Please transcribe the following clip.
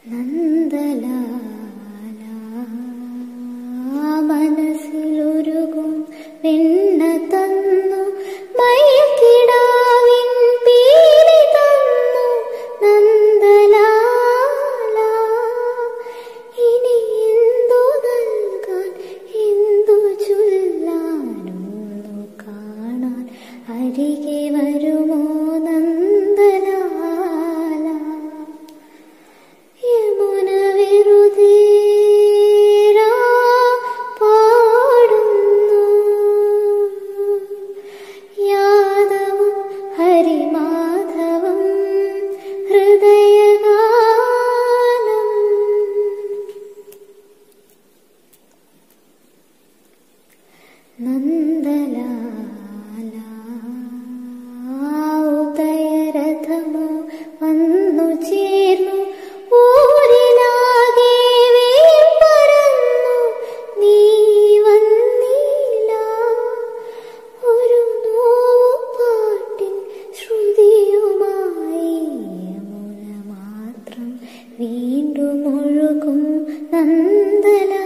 നന്ദലാല മനസ്സിലൊരുകും വെണ്ണ തന്നു, മയിൽക്കിടാവിൻ പീലി തന്നു. നന്ദലാല ഇനി എന്തു നൽകാൻ, എന്തു ചൊല്ലാനൊന്നു കാണാൻ അരികെ വരുമോ നന്ദലാല. യമുന വെറുതെ പാടുന്നു, യാദവും ഹരിമാധവം ഹൃദയഗാനം. നന്ദലാല ഉദയരഥമോ വന്നു ചേർന്നു, ഊരിലാകെ വേർപരന്നു. നീ വന്നില്ല, ഒരു നോവുപാട്ടിൻ ശ്രുതിയുമായി യമുന മാത്രം വീണ്ടും ഒഴുകും നന്ദലാല.